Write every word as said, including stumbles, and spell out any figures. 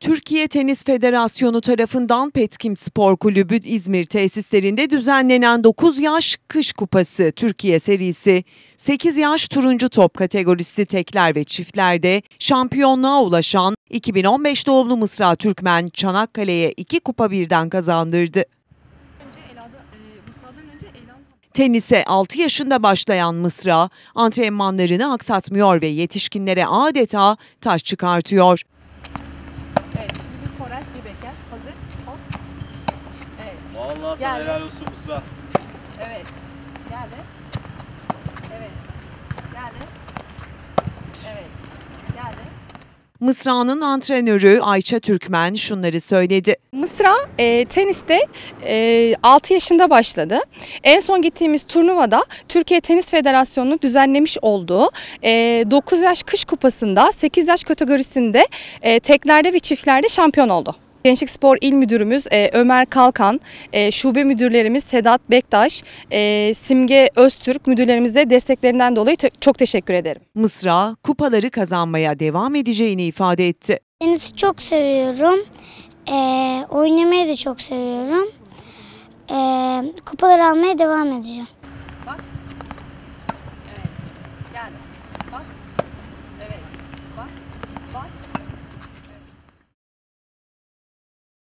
Türkiye Tenis Federasyonu tarafından Petkim Spor Kulübü İzmir tesislerinde düzenlenen dokuz yaş Kış Kupası Türkiye serisi, sekiz yaş turuncu top kategorisi tekler ve çiftlerde şampiyonluğa ulaşan iki bin on beş doğumlu Mısra Türkmen Çanakkale'ye iki kupa birden kazandırdı. Tenise altı yaşında başlayan Mısra, antrenmanlarını aksatmıyor ve yetişkinlere adeta taş çıkartıyor. Evet, şimdi bir korel, bir beker. Hazır. Hop. Evet. Vallahi sana Geldi. helal olsun Mısra. Evet. Geldi. Evet. Geldi. Evet. Geldi. Mısra'nın antrenörü Ayça Türkmen şunları söyledi. Mısra e, teniste e, altı yaşında başladı. En son gittiğimiz turnuvada Türkiye Tenis Federasyonu'nun düzenlemiş olduğu e, dokuz yaş Kış Kupası'nda sekiz yaş kategorisinde e, teklerde ve çiftlerde şampiyon oldu. Gençlik Spor İl Müdürümüz e, Ömer Kalkan, e, şube müdürlerimiz Sedat Bektaş, e, Simge Öztürk müdürlerimize desteklerinden dolayı te- çok teşekkür ederim. Mısra, kupaları kazanmaya devam edeceğini ifade etti. Tenisi çok seviyorum. Ee, oynamayı da çok seviyorum. Ee, kupalar almaya devam edeceğim. Bak. Evet. Geldi.